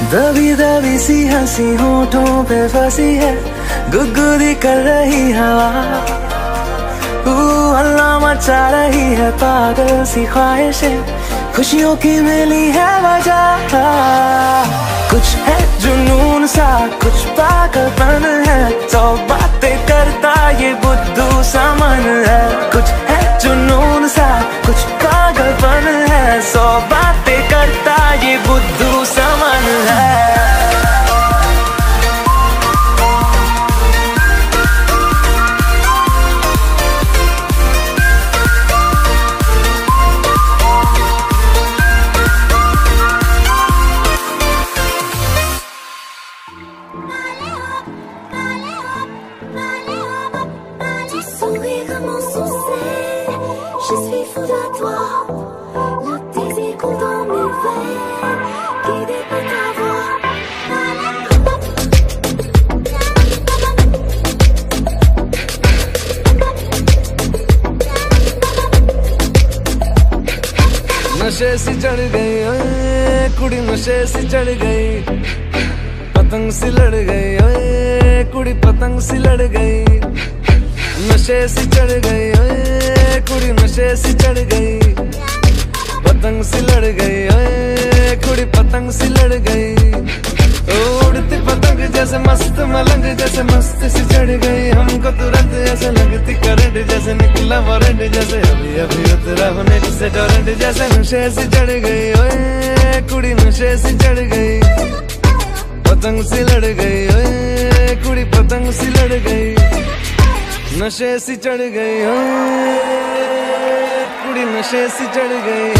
दबी दबी सी हंसी होठों पे फंसी है, गुदगुदी कर रही हवा, हल्ला मचा रही है पागल सी ख्वाहिशें, खुशियों की मिली है वजह। कुछ है जुनून सा, कुछ पागलपन है, सौ बातें करता ये बुद्धू सा मन है। कुछ है जुनून सा, कुछ पागलपन है, सौ बातें करता ये बुद्धू सा मन है। Je suis fou de toi, le désir coule dans mes veines, guidé par ta voix. नशे सी चढ़ गई ओए कुड़ी, नशे सी चढ़ गई, पतंग सी लड़ गई ओए कुड़ी, पतंग सी लड़ गई। नशे सी चढ़ गई ओए कुड़ी, नशे सी चढ़ गई, पतंग सी लड़ गई ओए कुड़ी, पतंग सी लड़ गई। उड़ती पतंग जैसे मस्त मलंग, जैसे मस्त सी चढ़ गई हमको तुरंत, ऐसे लगती करंट, जैसे निकला वारंट, जैसे अभी अभी उतरा होने से टोरेंट, जैसे नशे सी चढ़ गई ओए कुड़ी, नशे सी चढ़ गई, पतंग सी लड़ गई ओए कुड़ी, पतंग सी लड़ गई। नशे सी चढ़ गई ओए कुड़ी, नशे सी चढ़ गई।